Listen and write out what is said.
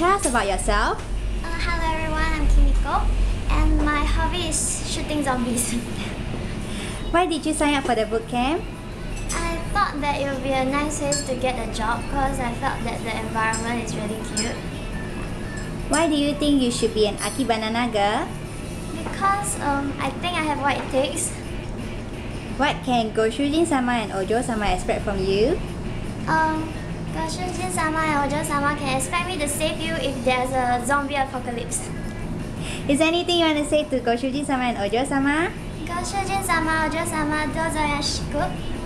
tell us about yourself? Hello everyone, I'm Kimiko, and my hobby is shooting zombies. Why did you sign up for the bootcamp? I thought that it would be a nice way to get a job because I felt that the environment is really cute. Why do you think you should be an Akibanana girl? Because I think I have what it takes. What can Goshujinsama and Ojousama expect from you? Goshujinsama and Ojousama can expect me to save you if there's a zombie apocalypse. Is there anything you want to say to Goshujinsama and Ojousama? Goshujinsama, Ojousama, dozo yashiku.